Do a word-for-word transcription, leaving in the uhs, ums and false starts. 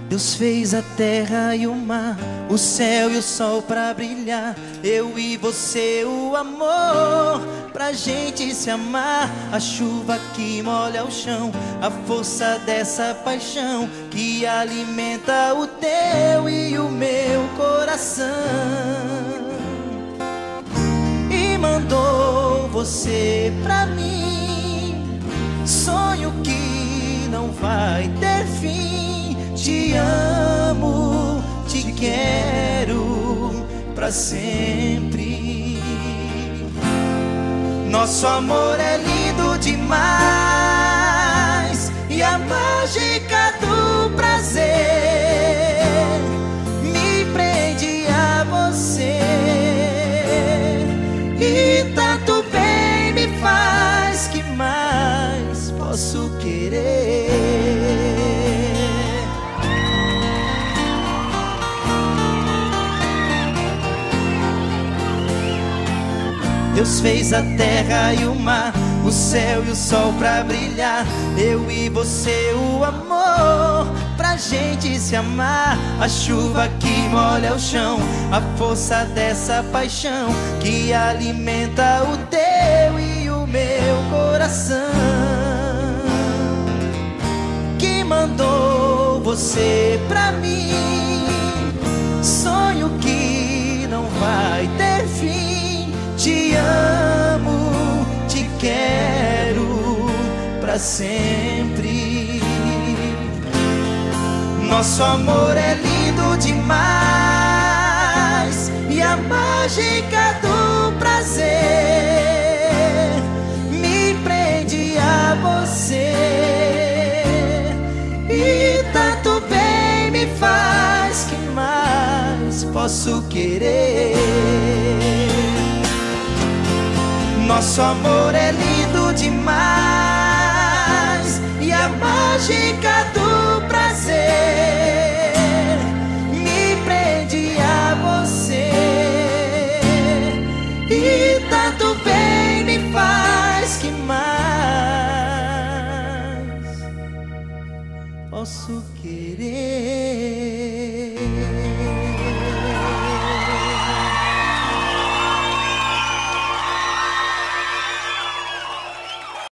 Deus fez a terra e o mar, o céu e o sol pra brilhar. Eu e você, o amor, pra gente se amar. A chuva que molha o chão, a força dessa paixão que alimenta o teu e o meu coração. E mandou você pra mim, sonho que não vai ter fim. Te amo, te quero pra sempre. Nosso amor é lindo demais, e a mágica do prazer me prende a você. E tanto bem me faz, que mais posso querer? Deus fez a terra e o mar, o céu e o sol pra brilhar. Eu e você, o amor, pra gente se amar. A chuva que molha o chão, a força dessa paixão que alimenta o teu e o meu coração. Que mandou você pra mim, sonho que não vai ter fim. Te amo, te quero pra sempre. Nosso amor é lindo demais, e a mágica do prazer me prende a você. E tanto bem me faz, que mais posso querer? Nosso amor é lindo demais, e a mágica do prazer me prende a você. E tanto bem me faz, que mais posso querer?